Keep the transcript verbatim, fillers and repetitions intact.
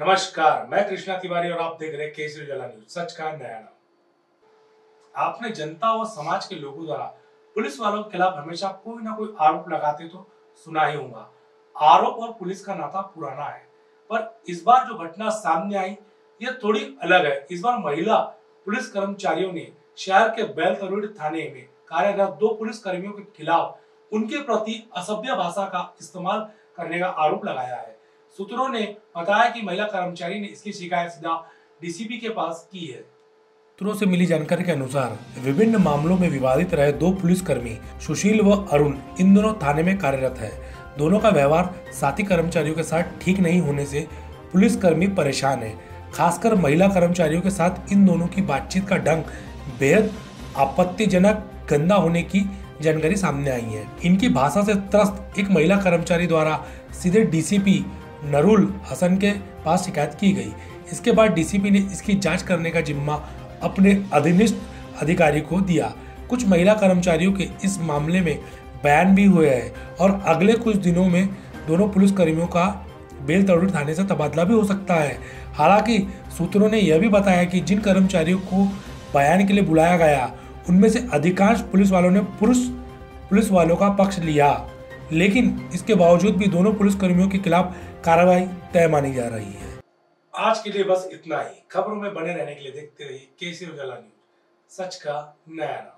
नमस्कार, मैं कृष्णा तिवारी और आप देख रहे हैं केसरी उजाला न्यूज, सच का नया नाम। आपने जनता और समाज के लोगों द्वारा पुलिस वालों के खिलाफ हमेशा कोई ना कोई आरोप लगाते तो सुना ही होगा। आरोप और पुलिस का नाता पुराना है, पर इस बार जो घटना सामने आई यह थोड़ी अलग है। इस बार महिला पुलिस कर्मचारियों ने शहर के बेलतरोड़ी थाने में कार्यरत दो पुलिस कर्मियों के खिलाफ उनके प्रति असभ्य भाषा का इस्तेमाल करने का आरोप लगाया है। सूत्रों ने बताया कि महिला कर्मचारी ने इसकी शिकायत सीधा डीसीपी के पास की है। सूत्रों से मिली जानकारी के अनुसार विभिन्न मामलों में विवादित रहे दो पुलिसकर्मी सुशील व अरुण इन दोनों थाने में कार्यरत है। दोनों का व्यवहार साथी कर्मचारियों के साथ ठीक नहीं होने से पुलिसकर्मी परेशान है। खासकर महिला कर्मचारियों के साथ इन दोनों की बातचीत का ढंग बेहद आपत्तिजनक गंदा होने की जानकारी सामने आई है। इनकी भाषा से त्रस्त एक महिला कर्मचारी द्वारा सीधे डीसीपी नरुल हसन के पास शिकायत की गई। इसके बाद डीसीपी ने इसकी जांच करने का जिम्मा अपने अधीनस्थ अधिकारी को दिया। कुछ महिला कर्मचारियों के इस मामले में बयान भी हुए हैं और अगले कुछ दिनों में दोनों पुलिसकर्मियों का बेलतरोड़ी थाने से तबादला भी हो सकता है। हालांकि सूत्रों ने यह भी बताया कि जिन कर्मचारियों को बयान के लिए बुलाया गया उनमें से अधिकांश पुलिस वालों ने पुरुष पुलिस वालों का पक्ष लिया, लेकिन इसके बावजूद भी दोनों पुलिसकर्मियों के खिलाफ कार्रवाई तय मानी जा रही है। आज के लिए बस इतना ही। खबरों में बने रहने के लिए देखते रहिए केसरी उजाला न्यूज, सच का नया नाम।